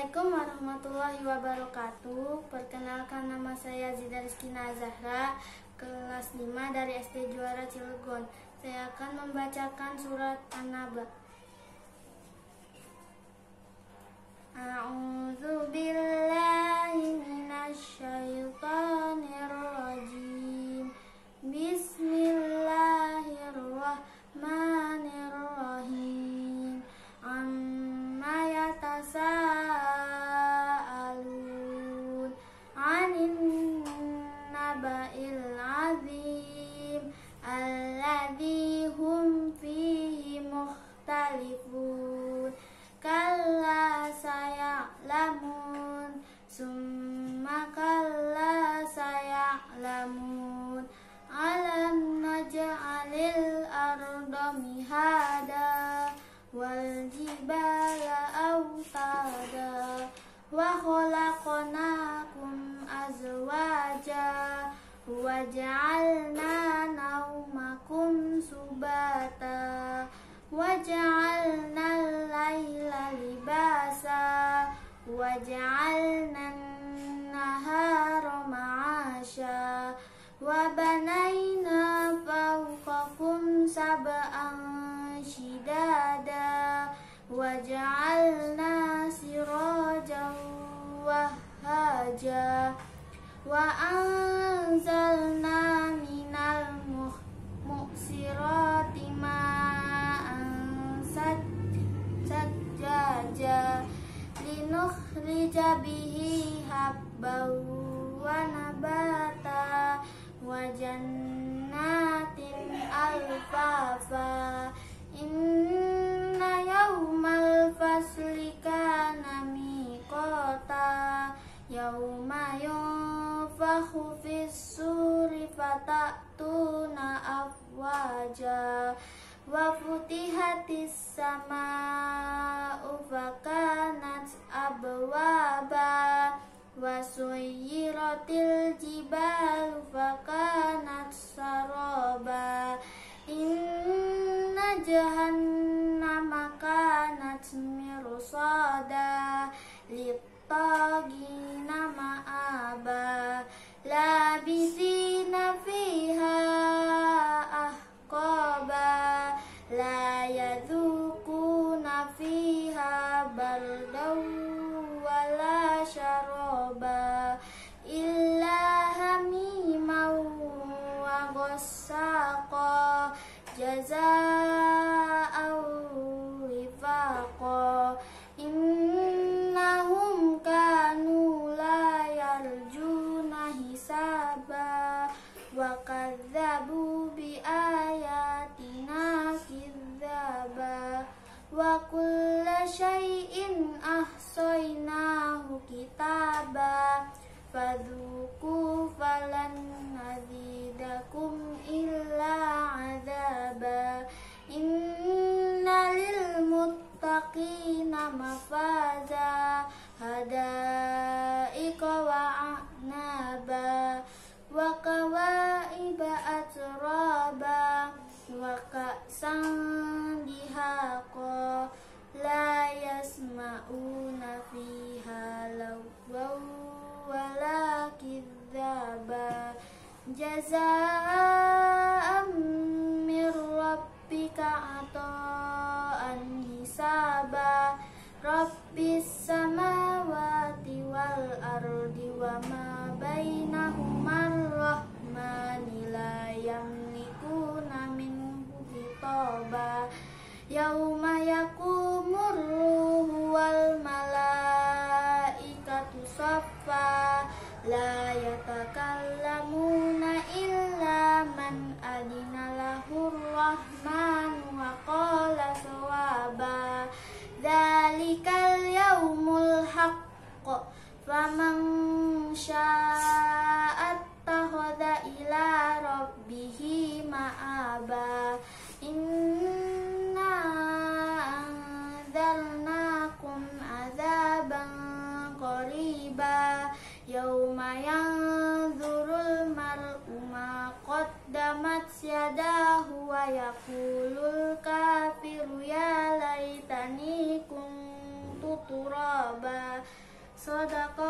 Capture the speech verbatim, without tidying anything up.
Assalamualaikum warahmatullahi wabarakatuh. Perkenalkan, nama saya Zida Rizkina Zahra, kelas lima dari S D Juara Cilegon. Saya akan membacakan surat An-Naba. A'udzu billahi minasy syaithanir rajim. Bismillahirrahmanirrahim. Amma yatasaalun 'anin naba'il 'azim alladzi hum fihi mukhtalifun. Kalla saya'lamun summa kalla saya'lamun. Alam naj'alil arda mihada wal jibala autada wa khalaqnakum azwaja wa ja'alna naumakum subata wa ja'alna al-laila libasa wa ja'alna an-nahara ma'asha wa banayna fawqakum sab'an shidada wa ja'alna sirajan wahhaja wa anzalna minal mu'sirati ma'an sajjaja linukhrija bihi habban wa nabata wa jannatin alfafa. Inna yawmal fasli kana miqata yawma yunfakhu fis-suri fatatuna afwaja wa futihatis sama'u fakanat abwaba wa suyyiratil jibalu fakanat saraba. Inna jahannama kanat mirsada littagina ma'aba labithina fiha ahqaba la yadhukuna fiha bardaw wala syaraba illa hamiman wa ghassaqa jazaa'an wifaqa. Innahum kanu la yarjuna hisaba wa kadzabu bi ayatina kidzaba wa kulla syai'in ahsaynahu kitaba fadzuku falan nazidakum illa azaba. Inna lil muttaqina mafaza hada'iqa wa a'naba wa kawaiba atraba wa ka'san dihaqa la yasma'una fiha lagwaw wala kidzaba jazaa'an mir rabbika ata'an hisaba. Rabbis samawati wal ardi wa ma bainahumar rahmani la yamlikuna minhu khitaba. Yauma yakumur ruhu wal malaikatu saffa la yatakallamuna illa man adina lahur rahmanu wa qala sawaba. Dzalikal yaumul haqq faman syaa'a ittakhadha ila rabbihi ma'aba. Inna Sodako